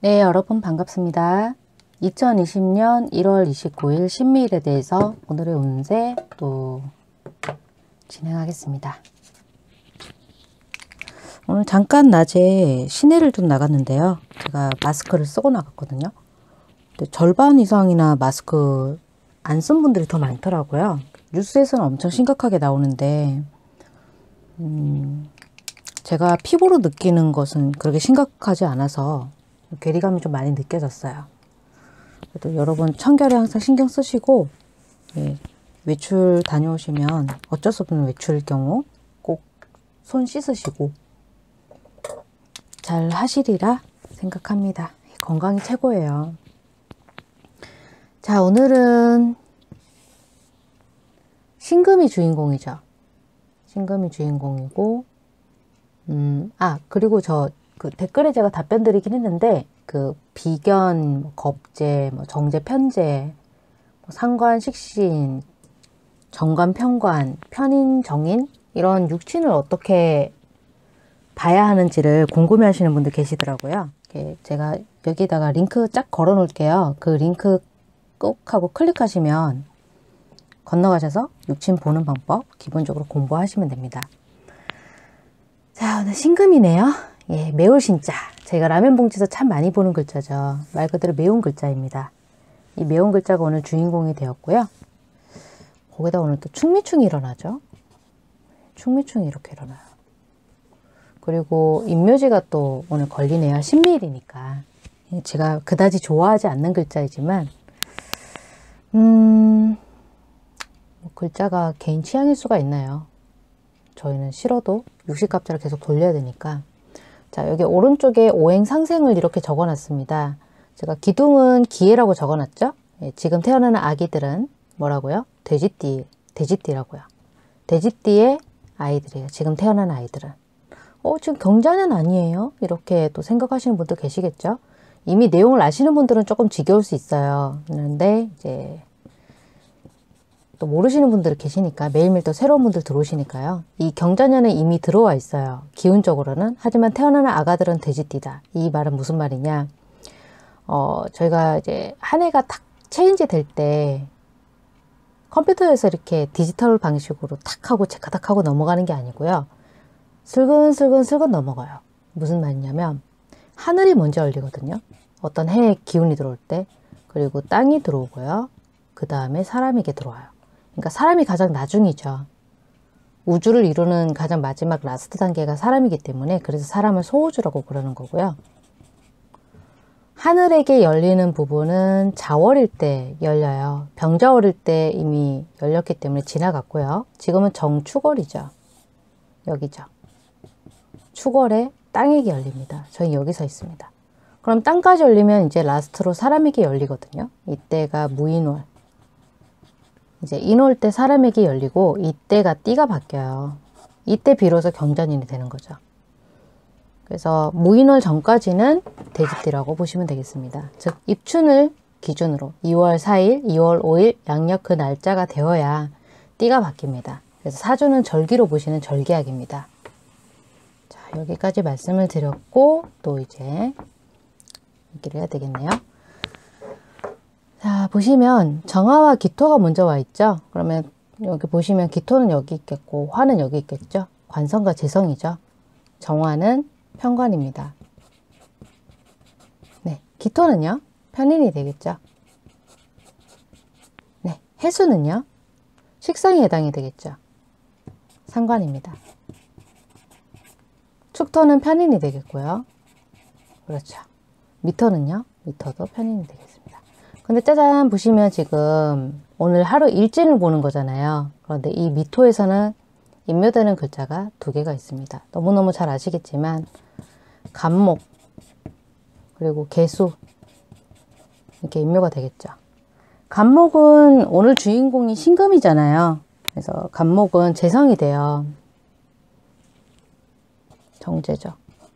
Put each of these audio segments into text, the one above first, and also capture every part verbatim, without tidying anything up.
네, 여러분 반갑습니다. 이천이십 년 일월 이십구일 신미일에 대해서 오늘의 운세 또 진행하겠습니다. 오늘 잠깐 낮에 시내를 좀 나갔는데요. 제가 마스크를 쓰고 나갔거든요. 근데 절반 이상이나 마스크 안 쓴 분들이 더 많더라고요. 뉴스에서는 엄청 심각하게 나오는데 음, 제가 피부로 느끼는 것은 그렇게 심각하지 않아서 괴리감이 좀 많이 느껴졌어요. 그래도 여러분 청결에 항상 신경 쓰시고, 예, 외출 다녀오시면 어쩔 수 없는 외출일 경우 꼭 손 씻으시고 잘 하시리라 생각합니다. 건강이 최고예요. 자, 오늘은 신금이 주인공이죠. 신금이 주인공이고, 음, 아, 그리고 저 그 댓글에 제가 답변 드리긴 했는데, 그 비견, 뭐 겁재, 뭐 정제, 편재, 뭐 상관, 식신, 정관, 편관, 편인, 정인 이런 육친을 어떻게 봐야 하는지를 궁금해 하시는 분들 계시더라고요. 제가 여기다가 링크 쫙 걸어 놓을게요. 그 링크 꾹 하고 클릭하시면 건너가셔서 육친 보는 방법 기본적으로 공부하시면 됩니다. 자, 오늘 신금이네요. 예, 매울 신자. 제가 라면 봉지에서 참 많이 보는 글자죠. 말 그대로 매운 글자입니다. 이 매운 글자가 오늘 주인공이 되었고요. 거기다 오늘 또 충미충이 일어나죠. 충미충이 이렇게 일어나요. 그리고 인묘지가 또 오늘 걸리네요. 신미일이니까. 제가 그다지 좋아하지 않는 글자이지만 음, 뭐 글자가 개인 취향일 수가 있나요? 저희는 싫어도 육식갑자를 계속 돌려야 되니까. 자, 여기 오른쪽에 오행상생을 이렇게 적어놨습니다. 제가 기둥은 기해라고 적어놨죠? 예, 지금 태어나는 아기들은 뭐라고요? 돼지띠, 돼지띠라고요. 돼지띠의 아이들이에요. 지금 태어난 아이들은. 어, 지금 경자년 아니에요? 이렇게 또 생각하시는 분도 계시겠죠? 이미 내용을 아시는 분들은 조금 지겨울 수 있어요. 그런데 이제 또 모르시는 분들 계시니까 매일매일 또 새로운 분들 들어오시니까요. 이 경자년에 이미 들어와 있어요. 기운적으로는. 하지만 태어나는 아가들은 돼지띠다. 이 말은 무슨 말이냐. 어, 저희가 이제 한 해가 탁 체인지 될 때 컴퓨터에서 이렇게 디지털 방식으로 탁 하고 체크탁 하고 넘어가는 게 아니고요. 슬근슬근 슬근 넘어가요. 무슨 말이냐면 하늘이 먼저 열리거든요. 어떤 해의 기운이 들어올 때. 그리고 땅이 들어오고요. 그 다음에 사람에게 들어와요. 그러니까 사람이 가장 나중이죠. 우주를 이루는 가장 마지막 라스트 단계가 사람이기 때문에 그래서 사람을 소우주라고 그러는 거고요. 하늘에게 열리는 부분은 자월일 때 열려요. 병자월일 때 이미 열렸기 때문에 지나갔고요. 지금은 정축월이죠. 여기죠. 축월에 땅에게 열립니다. 저희 여기 서 있습니다. 그럼 땅까지 열리면 이제 라스트로 사람에게 열리거든요. 이때가 무인월. 이제 인월 때 사람에게 열리고 이때가 띠가 바뀌어요. 이때 비로소 경자년이 되는 거죠. 그래서 무인월 전까지는 돼지띠라고 보시면 되겠습니다. 즉 입춘을 기준으로 이월 사일, 이월 오일 양력 그 날짜가 되어야 띠가 바뀝니다. 그래서 사주는 절기로 보시는 절기학입니다. 자, 여기까지 말씀을 드렸고 또 이제 얘기를 해야 되겠네요. 자, 보시면 정화와 기토가 먼저 와 있죠. 그러면 여기 보시면 기토는 여기 있겠고 화는 여기 있겠죠. 관성과 재성이죠. 정화는 편관입니다. 네, 기토는요 편인이 되겠죠. 네, 해수는요 식상에 해당이 되겠죠. 상관입니다. 축토는 편인이 되겠고요. 그렇죠. 미토는요 미토도 편인이 되겠습니다. 근데 짜잔 보시면 지금 오늘 하루 일진을 보는 거잖아요. 그런데 이 미토에서는 인묘되는 글자가 두 개가 있습니다. 너무너무 잘 아시겠지만 간목 그리고 개수 이렇게 인묘가 되겠죠. 간목은 오늘 주인공이 신금이잖아요. 그래서 간목은 재성이 돼요. 정제죠.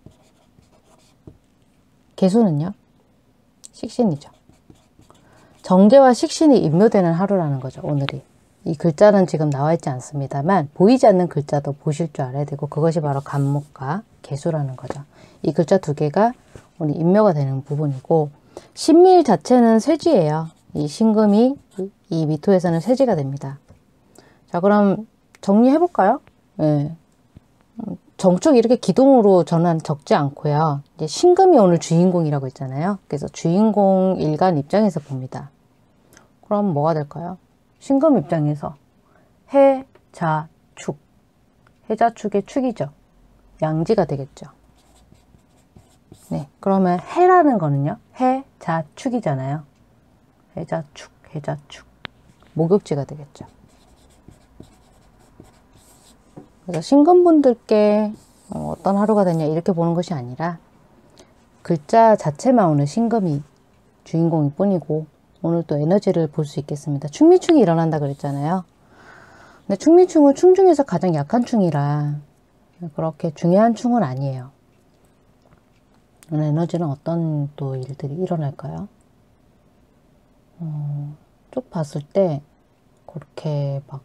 개수는요 식신이죠. 정제와 식신이 인묘되는 하루라는 거죠. 오늘이. 이 글자는 지금 나와 있지 않습니다만 보이지 않는 글자도 보실 줄 알아야 되고 그것이 바로 간목과 개수라는 거죠. 이 글자 두 개가 우리 인묘가 되는 부분이고, 신밀 자체는 쇠지예요. 이 신금이 이 미토에서는 쇠지가 됩니다. 자, 그럼 정리해 볼까요? 네. 정축 이렇게 기둥으로 저는 적지 않고요. 이제 신금이 오늘 주인공이라고 했잖아요. 그래서 주인공 일간 입장에서 봅니다. 그럼 뭐가 될까요? 신금 입장에서 해, 자, 축. 해자축의 축이죠. 양지가 되겠죠. 네, 그러면 해라는 거는요. 해, 자, 축이잖아요. 해자축, 해자축. 목욕지가 되겠죠. 그래서 신금분들께 어떤 하루가 되냐 이렇게 보는 것이 아니라 글자 자체만 오늘 신금이 주인공일 뿐이고, 오늘 또 에너지를 볼 수 있겠습니다. 충미충이 일어난다 그랬잖아요. 근데 충미충은 충 중에서 가장 약한 충이라 그렇게 중요한 충은 아니에요. 오늘 에너지는 어떤 또 일들이 일어날까요? 어, 쭉 봤을 때 그렇게 막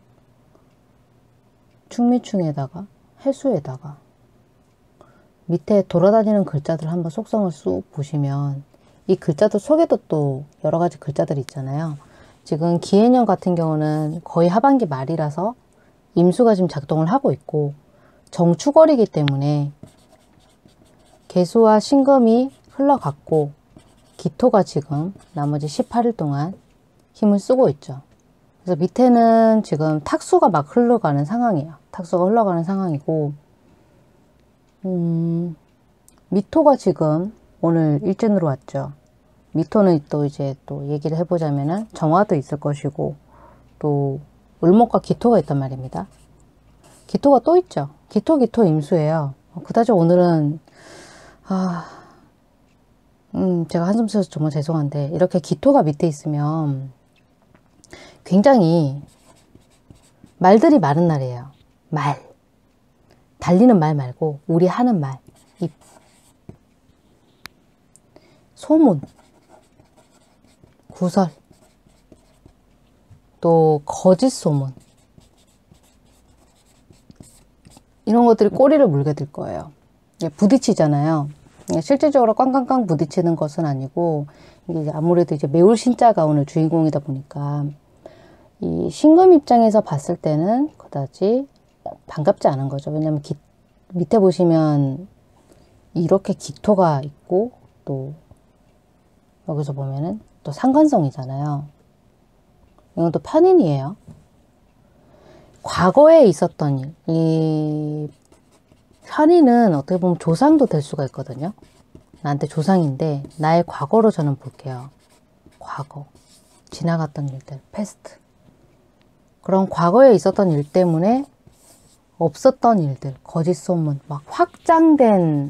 충미충에다가 해수에다가 밑에 돌아다니는 글자들 한번 속성을 쑥 보시면 이 글자들 속에도 또 여러 가지 글자들이 있잖아요. 지금 기해년 같은 경우는 거의 하반기 말이라서 임수가 지금 작동을 하고 있고, 정축월이기 때문에 개수와 신금이 흘러갔고, 기토가 지금 나머지 십팔 일 동안 힘을 쓰고 있죠. 그래서 밑에는 지금 탁수가 막 흘러가는 상황이에요. 탁수가 흘러가는 상황이고, 음, 미토가 지금 오늘 일진으로 왔죠. 미토는 또 이제 또 얘기를 해보자면은 정화도 있을 것이고, 또 을목과 기토가 있단 말입니다. 기토가 또 있죠. 기토, 기토 임수예요. 그다지 오늘은, 아, 음, 제가 한숨 쉬어서 정말 죄송한데, 이렇게 기토가 밑에 있으면 굉장히 말들이 많은 날이에요. 말. 달리는 말 말고, 우리 하는 말. 입. 소문. 구설. 또, 거짓 소문. 이런 것들이 꼬리를 물게 될 거예요. 부딪히잖아요. 실질적으로 꽝꽝꽝 부딪히는 것은 아니고, 이게 아무래도 이제 매울 신자가 오늘 주인공이다 보니까, 이 신금 입장에서 봤을 때는 그다지 반갑지 않은 거죠. 왜냐면 기, 밑에 보시면 이렇게 기토가 있고, 또 여기서 보면은 또 상관성이잖아요. 이건 또 편인이에요. 과거에 있었던 일, 이 편인은 어떻게 보면 조상도 될 수가 있거든요. 나한테 조상인데 나의 과거로 저는 볼게요. 과거, 지나갔던 일들, 패스트. 그런 과거에 있었던 일 때문에 없었던 일들, 거짓 소문, 막 확장된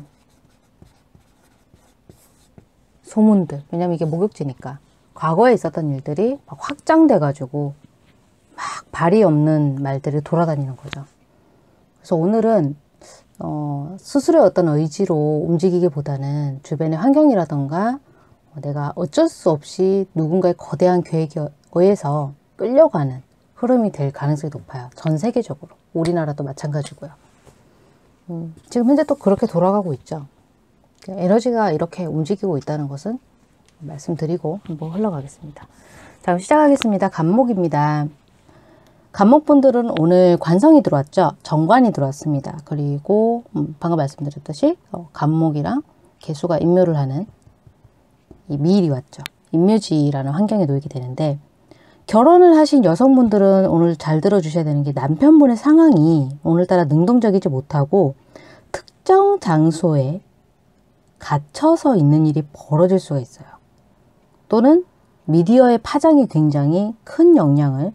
소문들. 왜냐면 이게 목욕지니까. 과거에 있었던 일들이 막 확장돼가지고 막 발이 없는 말들이 돌아다니는 거죠. 그래서 오늘은 어, 스스로의 어떤 의지로 움직이기보다는 주변의 환경이라던가 내가 어쩔 수 없이 누군가의 거대한 계획에 의해서 끌려가는 흐름이 될 가능성이 높아요. 전 세계적으로. 우리나라도 마찬가지고요. 음, 지금 현재 또 그렇게 돌아가고 있죠. 에너지가 이렇게 움직이고 있다는 것은 말씀드리고 한번 흘러가겠습니다. 자, 그럼 시작하겠습니다. 간목입니다. 간목분들은 오늘 관성이 들어왔죠. 정관이 들어왔습니다. 그리고 음, 방금 말씀드렸듯이 어, 간목이랑 개수가 인묘를 하는 이 미일이 왔죠. 인묘지라는 환경에 놓이게 되는데, 결혼을 하신 여성분들은 오늘 잘 들어주셔야 되는 게, 남편분의 상황이 오늘따라 능동적이지 못하고 특정 장소에 갇혀서 있는 일이 벌어질 수가 있어요. 또는 미디어의 파장이 굉장히 큰 영향을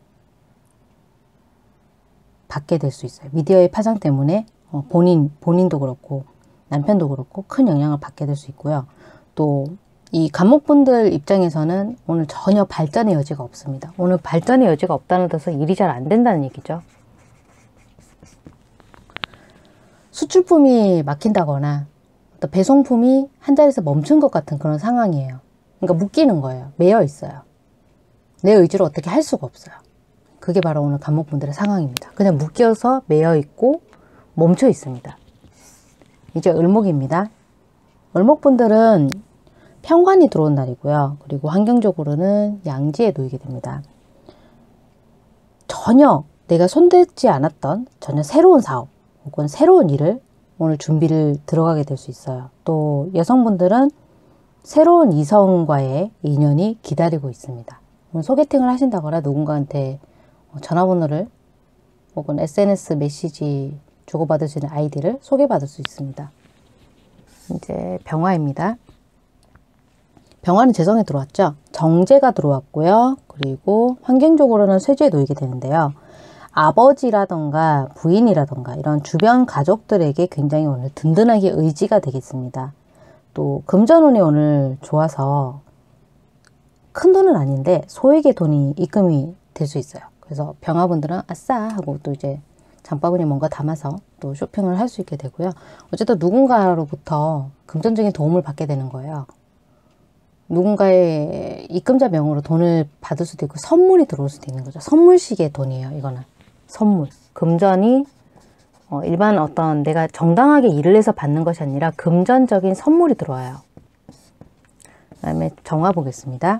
받게 될 수 있어요. 미디어의 파장 때문에 본인, 본인도 그렇고 남편도 그렇고 큰 영향을 받게 될 수 있고요. 또 이 간목분들 입장에서는 오늘 전혀 발전의 여지가 없습니다. 오늘 발전의 여지가 없다는 뜻은 일이 잘 안 된다는 얘기죠. 수출품이 막힌다거나 또 배송품이 한 자리에서 멈춘 것 같은 그런 상황이에요. 그러니까 묶이는 거예요. 매여 있어요. 내 의지로 어떻게 할 수가 없어요. 그게 바로 오늘 간목분들의 상황입니다. 그냥 묶여서 매여 있고 멈춰 있습니다. 이제 을목입니다. 을목분들은 편관이 들어온 날이고요. 그리고 환경적으로는 양지에 놓이게 됩니다. 전혀 내가 손대지 않았던 전혀 새로운 사업 혹은 새로운 일을 오늘 준비를 들어가게 될 수 있어요. 또 여성분들은 새로운 이성과의 인연이 기다리고 있습니다. 소개팅을 하신다거나 누군가한테 전화번호를 혹은 에스엔에스 메시지 주고받을 수 있는 아이디를 소개받을 수 있습니다. 이제 병화입니다. 병화는 재성에 들어왔죠. 정제가 들어왔고요. 그리고 환경적으로는 쇠지에 놓이게 되는데요. 아버지라던가 부인이라던가 이런 주변 가족들에게 굉장히 오늘 든든하게 의지가 되겠습니다. 또 금전운이 오늘 좋아서 큰 돈은 아닌데 소액의 돈이 입금이 될 수 있어요. 그래서 병화분들은 아싸 하고 또 이제 장바구니에 뭔가 담아서 또 쇼핑을 할 수 있게 되고요. 어쨌든 누군가로부터 금전적인 도움을 받게 되는 거예요. 누군가의 입금자 명으로 돈을 받을 수도 있고 선물이 들어올 수도 있는 거죠. 선물식의 돈이에요. 이거는 선물. 금전이 어, 일반 어떤 내가 정당하게 일을 해서 받는 것이 아니라 금전적인 선물이 들어와요. 그 다음에 정화 보겠습니다.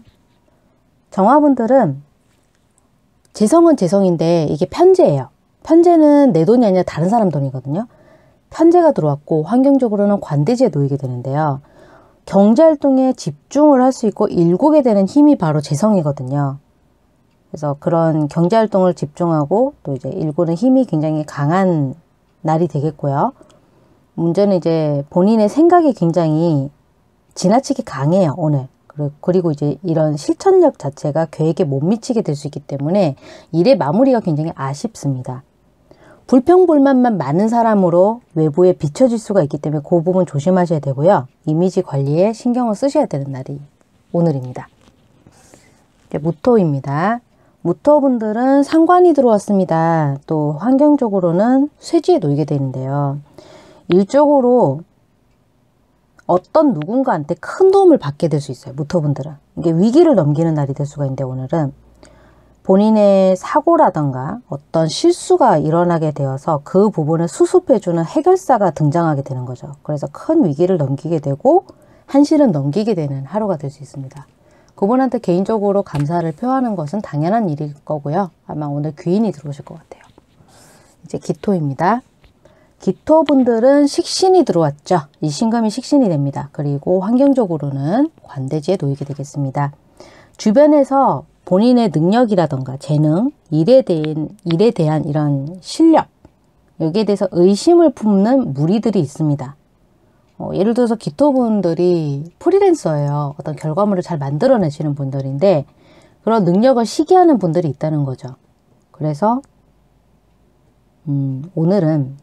정화분들은 재성은 재성인데 이게 편재예요. 편재는 내 돈이 아니라 다른 사람 돈이거든요. 편재가 들어왔고 환경적으로는 관대지에 놓이게 되는데요. 경제활동에 집중을 할 수 있고 일구게 되는 힘이 바로 재성이거든요. 그래서 그런 경제활동을 집중하고 또 이제 일구는 힘이 굉장히 강한 날이 되겠고요. 문제는 이제 본인의 생각이 굉장히 지나치게 강해요, 오늘. 그리고 이제 이런 실천력 자체가 계획에 못 미치게 될 수 있기 때문에 일의 마무리가 굉장히 아쉽습니다. 불평불만만 많은 사람으로 외부에 비춰질 수가 있기 때문에 그 부분 조심하셔야 되고요. 이미지 관리에 신경을 쓰셔야 되는 날이 오늘입니다. 이제 무토입니다. 무토분들은 상관이 들어왔습니다. 또 환경적으로는 쇠지에 놓이게 되는데요. 일적으로 어떤 누군가한테 큰 도움을 받게 될 수 있어요. 무토분들은. 이게 위기를 넘기는 날이 될 수가 있는데 오늘은 본인의 사고라던가 어떤 실수가 일어나게 되어서 그 부분을 수습해주는 해결사가 등장하게 되는 거죠. 그래서 큰 위기를 넘기게 되고 한시름 넘기게 되는 하루가 될 수 있습니다. 그분한테 개인적으로 감사를 표하는 것은 당연한 일일 거고요. 아마 오늘 귀인이 들어오실 것 같아요. 이제 기토입니다. 기토분들은 식신이 들어왔죠. 이 신금이 식신이 됩니다. 그리고 환경적으로는 관대지에 놓이게 되겠습니다. 주변에서 본인의 능력이라던가 재능, 일에 대한, 일에 대한 이런 실력, 여기에 대해서 의심을 품는 무리들이 있습니다. 어, 예를 들어서 기토분들이 프리랜서예요. 어떤 결과물을 잘 만들어내시는 분들인데 그런 능력을 시기하는 분들이 있다는 거죠. 그래서 음, 오늘은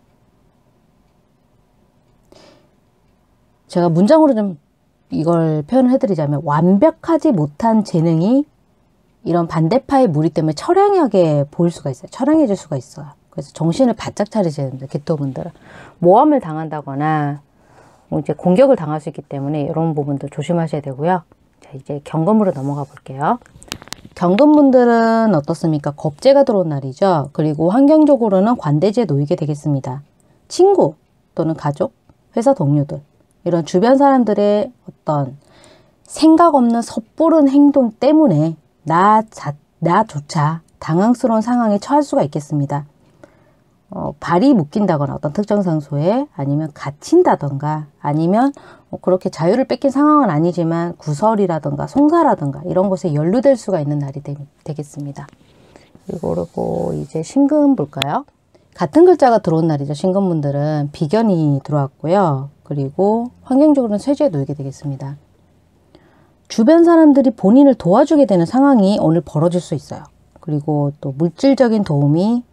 제가 문장으로 좀 이걸 표현을 해드리자면 완벽하지 못한 재능이 이런 반대파의 무리 때문에 처량하게 보일 수가 있어요. 처량해질 수가 있어요. 그래서 정신을 바짝 차리셔야 됩니다. 기토분들은. 모함을 당한다거나 뭐 이제 공격을 당할 수 있기 때문에 이런 부분도 조심하셔야 되고요. 자, 이제 경금으로 넘어가 볼게요. 경금분들은 어떻습니까? 겁재가 들어온 날이죠. 그리고 환경적으로는 관대지에 놓이게 되겠습니다. 친구 또는 가족, 회사 동료들 이런 주변 사람들의 어떤 생각 없는 섣부른 행동 때문에 나 자, 나조차 당황스러운 상황에 처할 수가 있겠습니다. 어, 발이 묶인다거나 어떤 특정 장소에 아니면 갇힌다던가 아니면 뭐 그렇게 자유를 뺏긴 상황은 아니지만 구설이라던가 송사라던가 이런 것에 연루될 수가 있는 날이 되, 되겠습니다. 그리고 이제 신금 볼까요? 같은 글자가 들어온 날이죠. 신금분들은 비견이 들어왔고요. 그리고 환경적으로는 쇠지에 놓이게 되겠습니다. 주변 사람들이 본인을 도와주게 되는 상황이 오늘 벌어질 수 있어요. 그리고 또 물질적인 도움이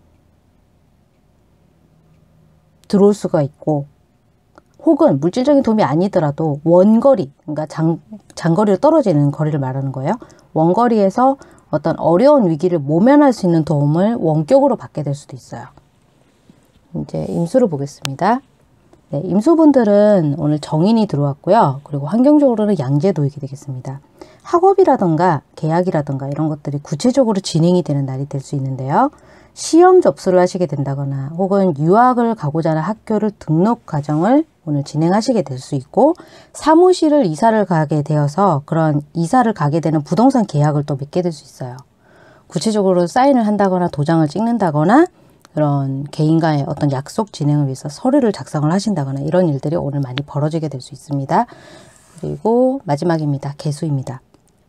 들어올 수가 있고 혹은 물질적인 도움이 아니더라도 원거리, 그러니까 장, 장거리로 떨어지는 거리를 말하는 거예요. 원거리에서 어떤 어려운 위기를 모면할 수 있는 도움을 원격으로 받게 될 수도 있어요. 이제 임수를 보겠습니다. 네, 임수분들은 오늘 정인이 들어왔고요. 그리고 환경적으로는 양지에 놓이게 되겠습니다. 학업이라던가 계약이라던가 이런 것들이 구체적으로 진행이 되는 날이 될 수 있는데요. 시험 접수를 하시게 된다거나 혹은 유학을 가고자 하는 학교를 등록 과정을 오늘 진행하시게 될 수 있고 사무실을 이사를 가게 되어서 그런 이사를 가게 되는 부동산 계약을 또 맺게 될 수 있어요. 구체적으로 사인을 한다거나 도장을 찍는다거나 그런 개인과의 어떤 약속 진행을 위해서 서류를 작성을 하신다거나 이런 일들이 오늘 많이 벌어지게 될 수 있습니다. 그리고 마지막입니다. 개수입니다.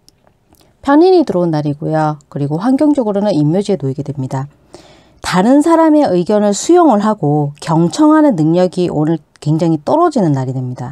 편인이 들어온 날이고요. 그리고 환경적으로는 인묘지에 놓이게 됩니다. 다른 사람의 의견을 수용을 하고 경청하는 능력이 오늘 굉장히 떨어지는 날이 됩니다.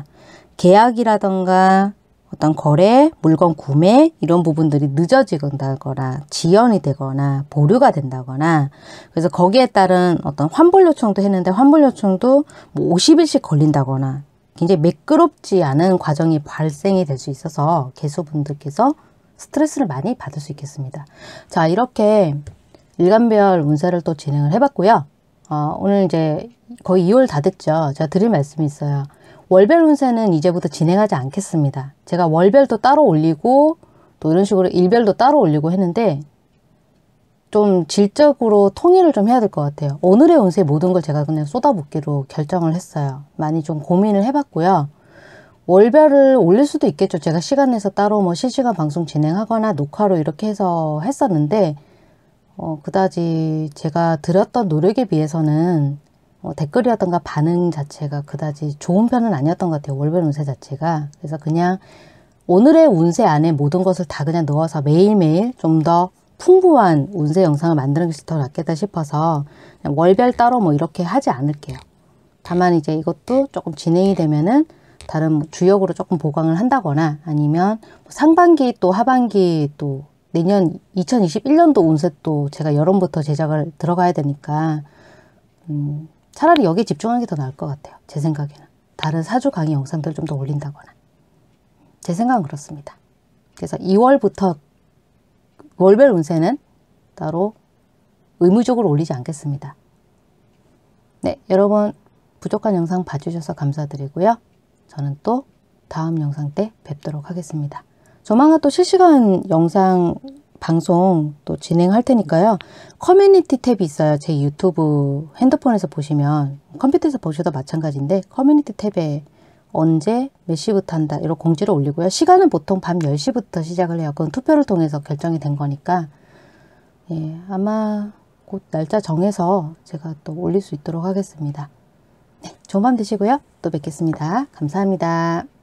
계약이라던가 어떤 거래, 물건 구매 이런 부분들이 늦어지거나 지연이 되거나 보류가 된다거나 그래서 거기에 따른 어떤 환불 요청도 했는데 환불 요청도 뭐 오십 일씩 걸린다거나 굉장히 매끄럽지 않은 과정이 발생이 될 수 있어서 개수분들께서 스트레스를 많이 받을 수 있겠습니다. 자, 이렇게 일간별 운세를 또 진행을 해봤고요. 어, 오늘 이제 거의 이월 다 됐죠. 제가 드릴 말씀이 있어요. 월별 운세는 이제부터 진행하지 않겠습니다. 제가 월별도 따로 올리고 또 이런 식으로 일별도 따로 올리고 했는데 좀 질적으로 통일을 좀 해야 될 것 같아요. 오늘의 운세 모든 걸 제가 그냥 쏟아붓기로 결정을 했어요. 많이 좀 고민을 해봤고요. 월별을 올릴 수도 있겠죠. 제가 시간 내서 따로 뭐 실시간 방송 진행하거나 녹화로 이렇게 해서 했었는데 어, 그다지 제가 드렸던 노력에 비해서는 어, 댓글이라던가 반응 자체가 그다지 좋은 편은 아니었던 것 같아요. 월별 운세 자체가. 그래서 그냥 오늘의 운세 안에 모든 것을 다 그냥 넣어서 매일매일 좀 더 풍부한 운세 영상을 만드는 것이 더 낫겠다 싶어서 그냥 월별 따로 뭐 이렇게 하지 않을게요. 다만 이제 이것도 조금 진행이 되면은 다른 주역으로 조금 보강을 한다거나 아니면 상반기 또 하반기 또 내년 이천이십일 년도 운세 또 제가 여름부터 제작을 들어가야 되니까 음, 차라리 여기에 집중하는 게 더 나을 것 같아요. 제 생각에는. 다른 사주 강의 영상들 좀 더 올린다거나. 제 생각은 그렇습니다. 그래서 이월부터 월별 운세는 따로 의무적으로 올리지 않겠습니다. 네, 여러분 부족한 영상 봐주셔서 감사드리고요. 저는 또 다음 영상 때 뵙도록 하겠습니다. 조만간 또 실시간 영상 방송 또 진행할 테니까요. 커뮤니티 탭이 있어요. 제 유튜브 핸드폰에서 보시면 컴퓨터에서 보셔도 마찬가지인데 커뮤니티 탭에 언제 몇 시부터 한다 이런 공지를 올리고요. 시간은 보통 밤 열 시부터 시작을 해요. 그건 투표를 통해서 결정이 된 거니까 예, 아마 곧 날짜 정해서 제가 또 올릴 수 있도록 하겠습니다. 네, 좋은 밤 되시고요. 또 뵙겠습니다. 감사합니다.